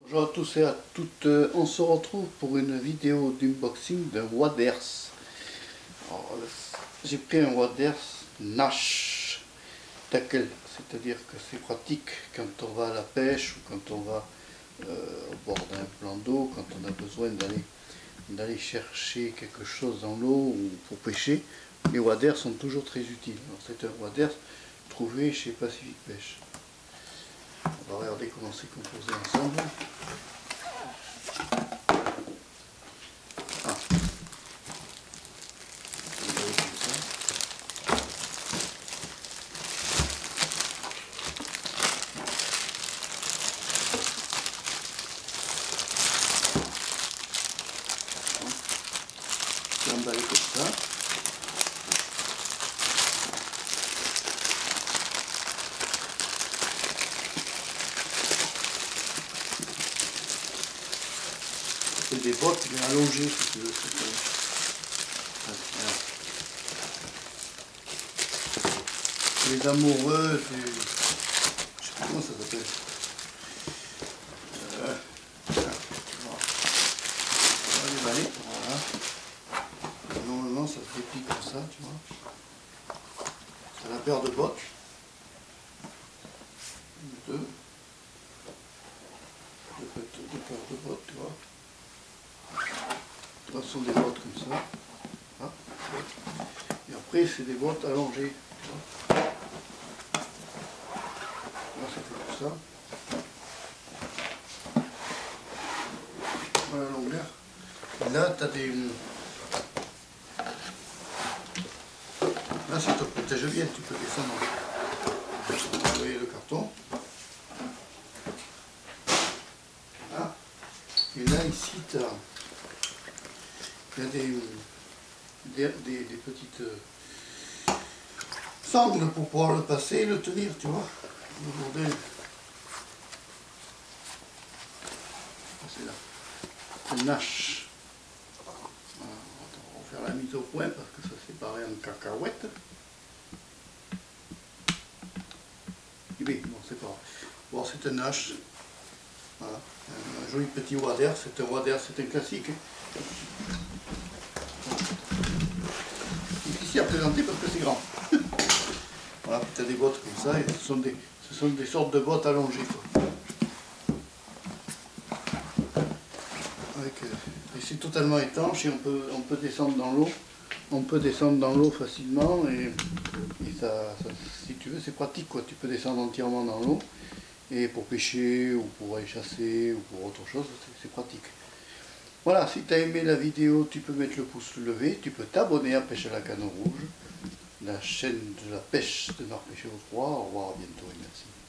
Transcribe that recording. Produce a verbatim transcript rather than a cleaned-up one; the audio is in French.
Bonjour à tous et à toutes, on se retrouve pour une vidéo d'unboxing d'un Waders. J'ai pris un Waders Nash Tackle, c'est-à-dire que c'est pratique quand on va à la pêche ou quand on va euh, au bord d'un plan d'eau, quand on a besoin d'aller d'aller chercher quelque chose dans l'eau ou pour pêcher. Les Waders sont toujours très utiles. C'est un Waders trouvé chez Pacific Pêche. On va regarder comment c'est composé ensemble. Ah. C'est emballé comme ça. C'est des bottes bien allongées si tu veux. Les amoureux du... je sais pas comment ça s'appelle. Euh, voilà. On va les baller. Voilà. Normalement ça se déplie comme ça, tu vois. C'est la paire de bottes. Deux. Deux, deux paires de bottes, tu vois. Ce sont des bottes comme ça. Ah. Et après c'est des bottes allongées. Tu vois. Là ça fait comme ça. Voilà la longueur. Et là tu as des... Là ça te protège bien, tu peux descendre. Vous voyez le carton. Voilà. Et là ici tu as... il y a des, des, des, des petites euh, sangles pour pouvoir le passer et le tenir, tu vois. Le bordel. C'est là. C'est Nash. Voilà. On va faire la mise au point parce que ça s'est barré en cacahuète. Et bien, bon, c'est pas grave. Bon, c'est un Nash. Voilà. Un joli petit Waders. C'est un Waders, c'est un classique. Hein. Difficile à présenter parce que c'est grand. Voilà, tu as des bottes comme ça, et ce sont des, ce sont des sortes de bottes allongées. Quoi. Avec, euh, et c'est totalement étanche et on peut, on peut descendre dans l'eau. On peut descendre dans l'eau facilement et, et ça, ça, si tu veux, c'est pratique. Quoi. Tu peux descendre entièrement dans l'eau et pour pêcher ou pour aller chasser ou pour autre chose, c'est pratique. Voilà, si tu as aimé la vidéo, tu peux mettre le pouce levé, tu peux t'abonner à Pêche à la Canne Rouge, la chaîne de la pêche de Marc Pêcher au trois. Au revoir, à bientôt et merci.